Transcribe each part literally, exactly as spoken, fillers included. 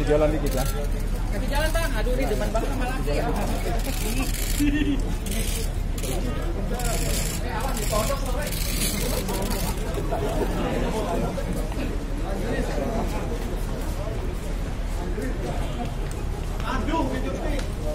Kasih jalan dikit lah. Kasih jalan bang, aduh ini depan banget sama laki ya. Aduh, itu sih.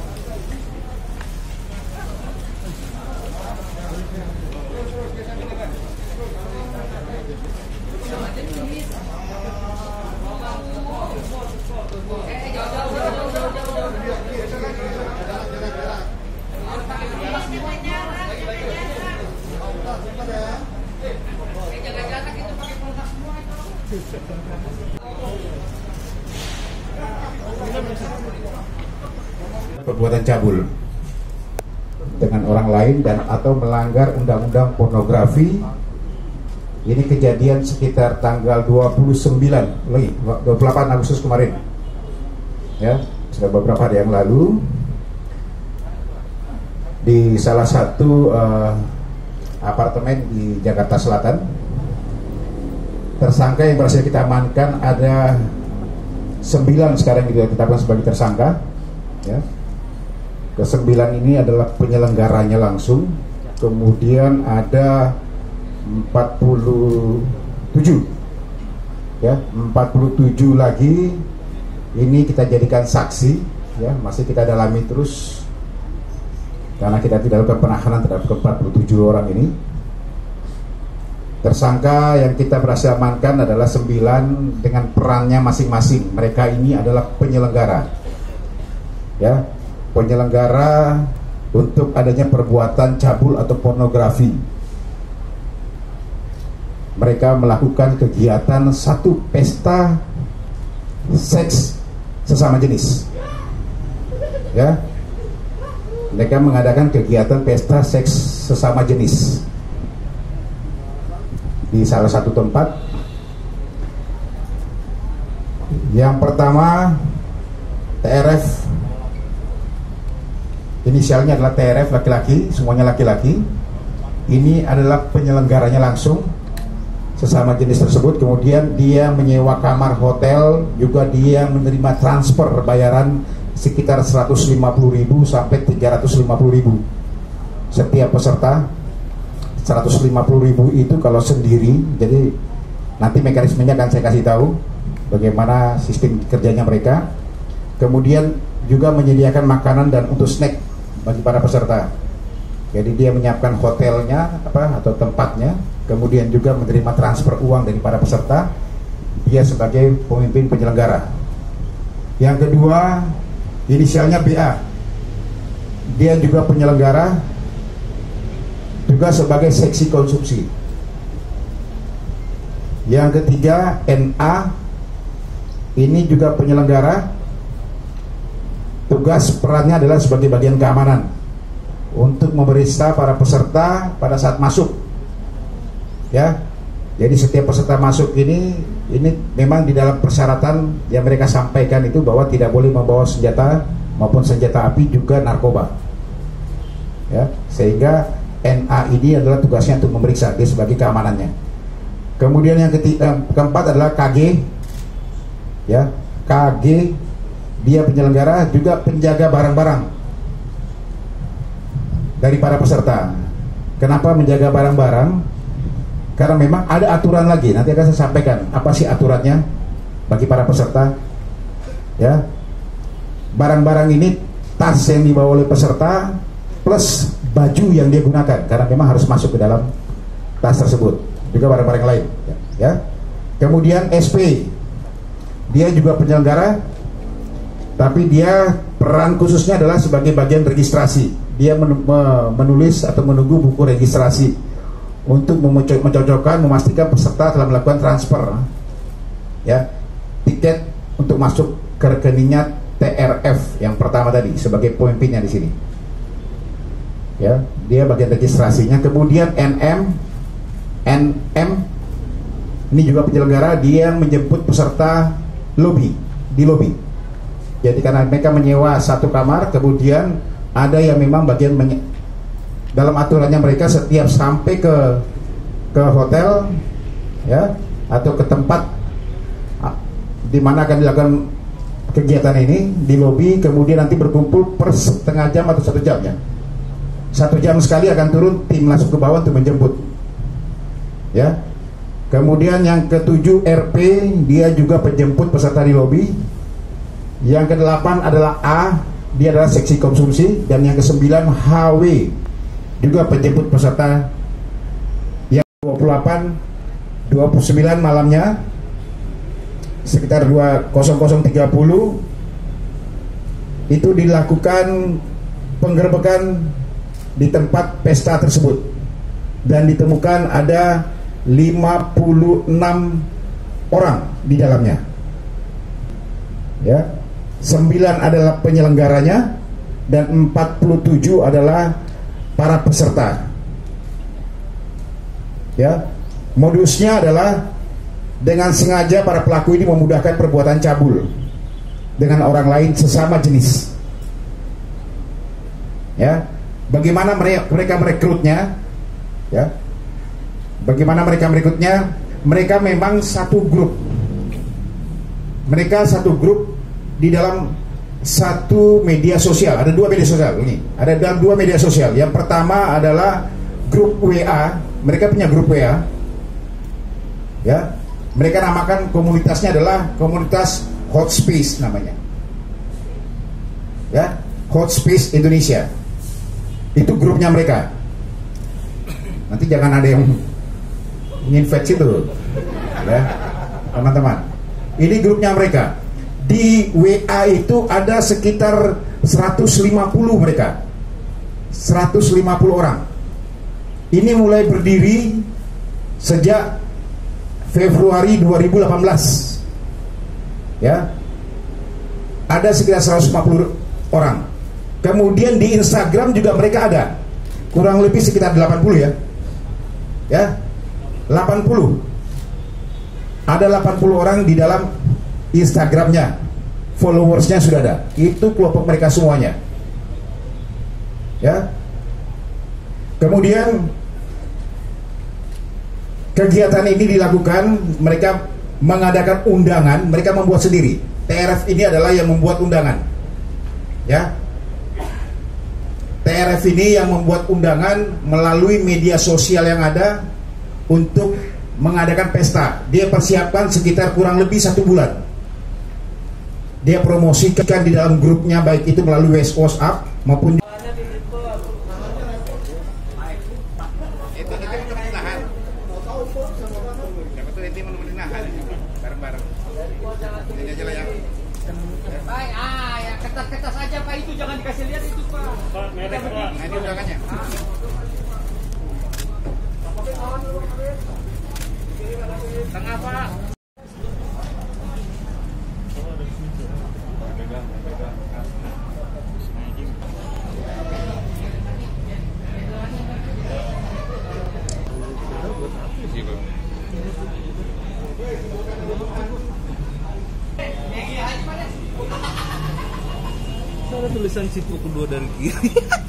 Perbuatan cabul dengan orang lain dan atau melanggar undang-undang pornografi. Ini kejadian sekitar tanggal dua puluh sembilan lagi dua puluh delapan Agustus kemarin, ya, sudah beberapa hari yang lalu di salah satu uh, apartemen di Jakarta Selatan. Tersangka yang berhasil kita amankan ada sembilan sekarang kita tetapkan sebagai tersangka, ya. Kesembilan ini adalah penyelenggaranya langsung, kemudian ada empat puluh tujuh, ya, empat puluh tujuh lagi ini kita jadikan saksi, ya, masih kita dalami terus karena kita tidak lakukan penahanan terhadap ke empat puluh tujuh orang ini. Tersangka yang kita berhasil amankan adalah sembilan dengan perannya masing-masing. Mereka ini adalah penyelenggara, ya, penyelenggara untuk adanya perbuatan cabul atau pornografi. Mereka melakukan kegiatan satu pesta seks sesama jenis, ya. Mereka mengadakan kegiatan pesta seks sesama jenis di salah satu tempat. Yang pertama T R F, inisialnya adalah T R F, laki-laki, semuanya laki-laki. Ini adalah penyelenggaranya langsung sesama jenis tersebut. Kemudian dia menyewa kamar hotel, juga dia menerima transfer bayaran sekitar seratus lima puluh ribu sampai tiga ratus lima puluh ribu setiap peserta. Seratus lima puluh ribu itu kalau sendiri, jadi nanti mekanismenya akan saya kasih tahu bagaimana sistem kerjanya mereka. Kemudian juga menyediakan makanan dan untuk snack bagi para peserta. Jadi dia menyiapkan hotelnya apa atau tempatnya, kemudian juga menerima transfer uang dari para peserta. Dia sebagai pemimpin penyelenggara. Yang kedua, inisialnya B A. Dia juga penyelenggara, juga sebagai seksi konsumsi. Yang ketiga, N A. Ini juga penyelenggara. Tugas perannya adalah sebagai bagian keamanan untuk memeriksa para peserta pada saat masuk, ya. Jadi setiap peserta masuk ini ini memang di dalam persyaratan yang mereka sampaikan itu bahwa tidak boleh membawa senjata maupun senjata api, juga narkoba, ya. Sehingga N A ini adalah tugasnya untuk memeriksa, dia sebagai keamanannya. Kemudian yang ketiga, keempat adalah K G, ya. K G dia penyelenggara, juga penjaga barang-barang dari para peserta. Kenapa menjaga barang-barang? Karena memang ada aturan lagi, nanti akan saya sampaikan apa sih aturannya bagi para peserta, ya. Barang-barang ini tas yang dibawa oleh peserta plus baju yang dia gunakan, karena memang harus masuk ke dalam tas tersebut, juga barang-barang lain, ya. Kemudian S P, dia juga penyelenggara, tapi dia peran khususnya adalah sebagai bagian registrasi. Dia menulis atau menunggu buku registrasi untuk mencocokkan, memastikan peserta telah melakukan transfer, ya, tiket untuk masuk ke rekeningnya T R F yang pertama tadi sebagai pemimpinnya di sini. Ya, dia bagian registrasinya. Kemudian N M, N M ini juga penyelenggara, dia menjemput peserta lobby, di lobby. Jadi karena mereka menyewa satu kamar, kemudian ada yang memang bagian menye dalam aturannya mereka setiap sampai ke ke hotel, ya, atau ke tempat di mana akan dilakukan kegiatan ini di lobi, kemudian nanti berkumpul per setengah jam atau satu jam ya. Satu jam sekali akan turun tim langsung ke bawah untuk menjemput. Ya. Kemudian yang ketujuh R P, dia juga penjemput peserta di lobi. Yang kedelapan adalah A, dia adalah seksi konsumsi, dan yang kesembilan H W, juga penjemput peserta. Yang dua puluh delapan, dua puluh sembilan malamnya sekitar dua puluh tiga puluh itu dilakukan penggerbekan di tempat pesta tersebut dan ditemukan ada lima puluh enam orang di dalamnya. Ya, sembilan adalah penyelenggaranya dan empat puluh tujuh adalah para peserta. Ya, modusnya adalah dengan sengaja para pelaku ini memudahkan perbuatan cabul dengan orang lain sesama jenis. Ya, bagaimana mereka, mereka merekrutnya? Ya, bagaimana mereka merekrutnya? Mereka memang satu grup. Mereka satu grup di dalam satu media sosial. Ada dua media sosial ini. Ada dalam dua media sosial. Yang pertama adalah grup W A. Mereka punya grup W A. Ya, mereka namakan komunitasnya adalah komunitas Hot Space namanya. Ya, Hot Space Indonesia. Itu grupnya mereka. Nanti jangan ada yang nginvite situ, ya, teman-teman. Ini grupnya mereka. Di W A itu ada sekitar seratus lima puluh mereka. seratus lima puluh orang. Ini mulai berdiri sejak Februari dua ribu delapan belas. Ya. Ada sekitar seratus lima puluh orang. Kemudian di Instagram juga mereka ada. Kurang lebih sekitar delapan puluh ya. Ya. delapan puluh. Ada delapan puluh orang di dalam Instagramnya. Followersnya sudah ada. Itu kelompok mereka semuanya. Ya. Kemudian kegiatan ini dilakukan, mereka mengadakan undangan, mereka membuat sendiri. T R F ini adalah yang membuat undangan. Ya. T R F ini yang membuat undangan melalui media sosial yang ada untuk mengadakan pesta. Dia persiapkan sekitar kurang lebih satu bulan. Dia promosikan di dalam grupnya, baik itu melalui WhatsApp maupun Baik, ah, ya kertas-kertas aja Pak, itu jangan dikasih lihat itu Pak. Pak, merek Pak. Nah, ini undangannya. Tengah Pak. Ada tulisan Cipro kedua dari kiri.